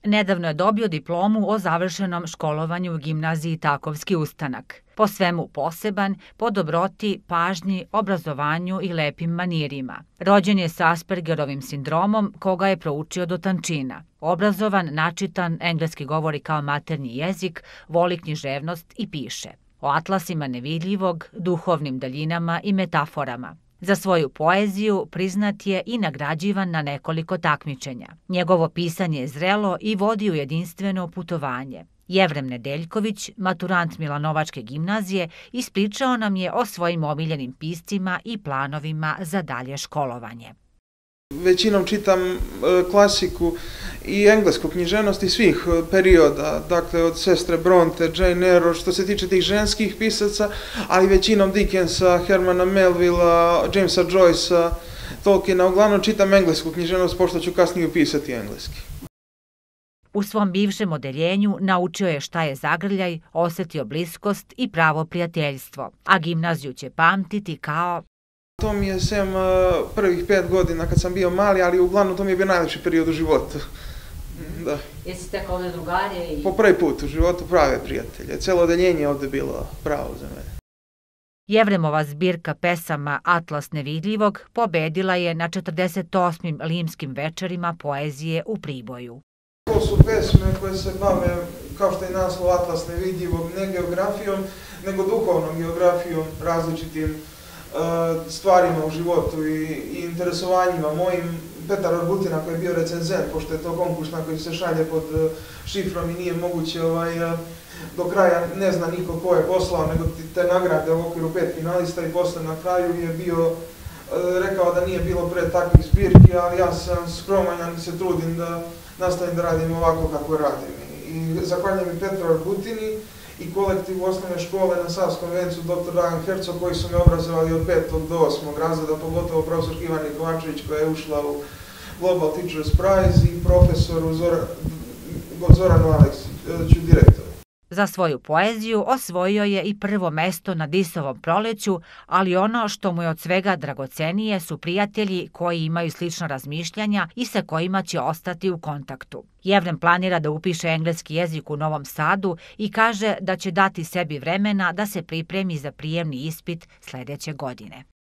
Nedavno je dobio diplomu o završenom školovanju u gimnaziji Takovski ustanak. Po svemu poseban, po dobroti, pažnji, obrazovanju i lepim manirima. Rođen je sa Aspergerovim sindromom, koga je proučio do tančina. Obrazovan, načitan, engleski govori kao maternji jezik, voli književnost i piše. O atlasima nevidljivog, duhovnim daljinama i metaforama. Za svoju poeziju priznat je i nagrađivan na nekoliko takmičenja. Njegovo pisanje je zrelo i vodi u jedinstveno putovanje. Jevrem Nedeljković, maturant Milanovačke gimnazije, ispričao nam je o svojim omiljenim piscima i planovima za dalje školovanje. Većinom čitam klasiku i englesku književnost iz svih perioda, dakle od sestre Bronte, Jane Eyre, što se tiče tih ženskih pisaca, ali većinom Dickensa, Hermana Melvillea, Jamesa Joycea, Tolkiena. Uglavnom čitam englesku književnost, pošto ću kasnije upisati engleski. U svom bivšem odeljenju naučio je šta je zagrljaj, osetio bliskost i pravo prijateljstvo, a gimnaziju će pamtiti kao... To mi je sem prvih 5 godina kad sam bio mali, ali uglavnom to mi je bio najlepši period u životu. Da. Jesi stekao ovdje drugare? Po prvi put u životu prave prijatelje. Celo odeljenje je ovdje bilo pravo za mene. Jevremova zbirka pesama Atlas nevidljivog pobedila je na 48. limskim večerima poezije u Priboju. To su pesme koje se bave, kao što je naslov Atlas nevidljivog, ne geografijom, nego duhovnom geografijom, različitim stvarima u životu i interesovanjima mojim. Petar Orbutina koji je bio recenzent, pošto je to konkurs na koji se šalje pod šifrom i nije moguće do kraja ne zna niko ko je poslao, nego te nagrade u okviru 5 finalista i posle na kraju je bio rekao da nije bilo pre takvih zbirki, ali ja sam skroman i se trudim da nastavim da radim ovako kako radim. I zahvaljujem i Petru Orbutini i kolektivu osnovne škole na Savskom vencu dr. Dragan Hercog koji su me obrazovali od 5. do 8. razreda, pogotovo profesor Ivana Kovačević koja je ušla u Global Teachers Prize i profesoru Zoranu Aleksiću, direktoru. Za svoju poeziju osvojio je i prvo mesto na Disovom proleću, ali ono što mu je od svega dragocenije su prijatelji koji imaju slična razmišljanja i sa kojima će ostati u kontaktu. Jevrem planira da upiše engleski jezik u Novom Sadu i kaže da će dati sebi vremena da se pripremi za prijemni ispit sledeće godine.